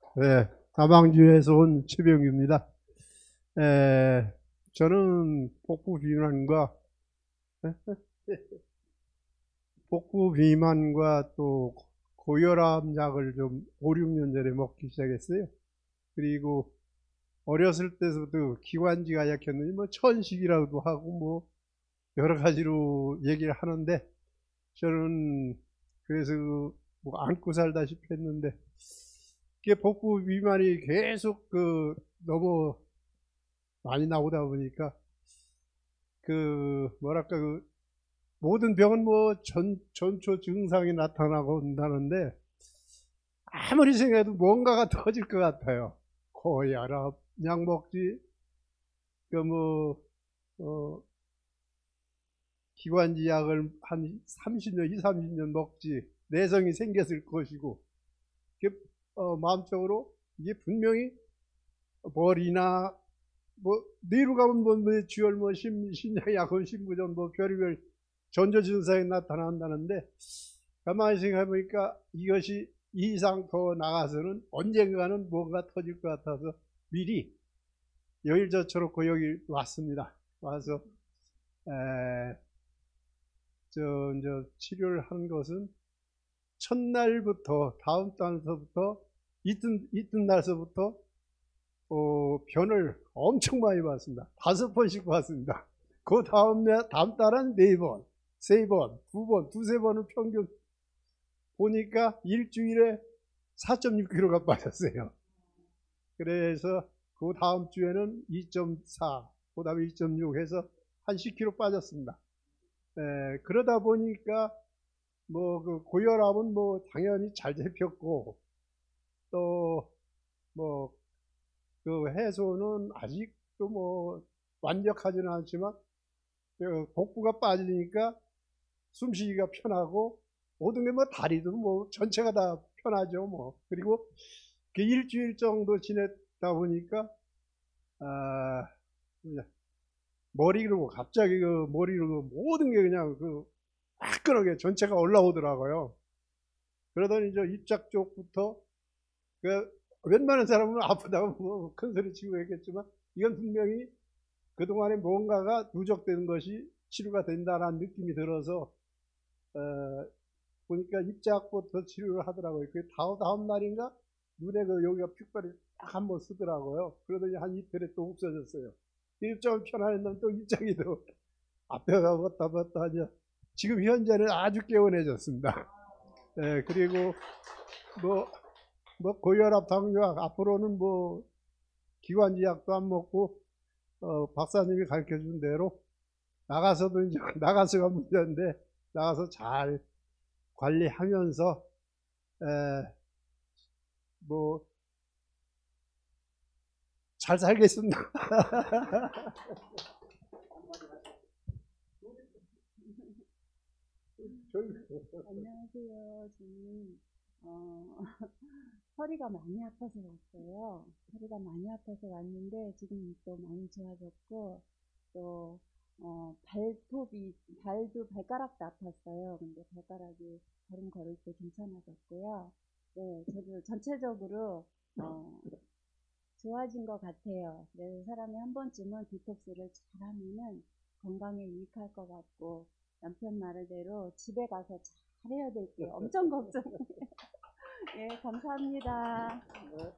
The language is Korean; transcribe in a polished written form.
네, 다방주에서 온 최병규입니다. 저는 복부 비만과 또 고혈압 약을 좀 5, 6년 전에 먹기 시작했어요. 그리고 어렸을 때부터 기관지가 약했느니 뭐 천식이라고도 하고 뭐 여러 가지로 얘기를 하는데 저는 그래서 뭐 안고 살다시피 했는데 이게 복부 비만이 계속 너무 많이 나오다 보니까 뭐랄까 모든 병은 뭐 전초 증상이 나타나고 온다는데 아무리 생각해도 뭔가가 터질 것 같아요. 고혈압 약 먹지, 그뭐 기관지 약을 한 30년, 2, 30년 먹지 내성이 생겼을 것이고, 이게 마음적으로 이게 분명히 머리나 뭐 뇌로 가면 뭐 뇌주열 뭐 심장약혼 신부전 뭐 별의별 전조 증상이 나타난다는데, 가만히 생각해 보니까 이것이 이 이상 더 나가서는 언젠가는 뭔가 터질 것 같아서 미리 여일저처럼 여기 왔습니다. 와서 저 이제 치료를 하는 것은 첫날부터 다음 달서부터 이튿날서부터 변을 엄청 많이 봤습니다. 5번씩 봤습니다. 그 다음 달은 4번, 3번, 2번, 두세 번을 평균 보니까 일주일에 4.6kg가 빠졌어요. 그래서 그 다음 주에는 2.4, 그 다음에 2.6 해서 한 10kg 빠졌습니다. 그러다 보니까 뭐 고혈압은 뭐 당연히 잘 잡혔고, 또 뭐 해소는 아직도 뭐 완벽하지는 않지만 복부가 빠지니까 숨쉬기가 편하고 모든 게 뭐 다리도 뭐 전체가 다 편하죠 뭐. 그리고 그 일주일 정도 지냈다 보니까 아 머리로 갑자기 머리로 모든 게 그냥 화끈하게 전체가 올라오더라고요. 그러더니 저 입짝 쪽부터 웬만한 사람은 아프다고 뭐 큰 소리 치고 했겠지만, 이건 분명히 그동안에 뭔가가 누적되는 것이 치료가 된다는 느낌이 들어서 어, 보니까 입자부터 치료를 하더라고요. 그 다음 날인가 눈에 여기가 핏발이 딱 한번 쓰더라고요. 그러더니 한 이틀에 또 없어졌어요. 일정 편안했는데 또 입장이 더 앞에가 왔다 갔다 하냐. 지금 현재는 아주 개운해졌습니다. 그리고 뭐, 고혈압, 당뇨약 앞으로는 뭐 기관지 약도 안 먹고 박사님이 가르쳐 준 대로 나가서도 이제 나가서가 문제인데 나가서 잘 관리하면서 뭐 잘 살겠습니다. 안녕하세요. 저는 허리가 많이 아파서 왔어요. 허리가 많이 아파서 왔는데 지금 또 많이 좋아졌고, 또 발도 발가락도 아팠어요. 근데 발가락이 걸음 걸을 때 괜찮아졌고요. 네, 저도 전체적으로 어, 좋아진 것 같아요. 그래서 사람이 한 번쯤은 디톡스를 잘하면은 건강에 유익할 것 같고, 남편 말대로 집에 가서 잘 해야 될게요. 엄청 걱정해요. 예, 감사합니다.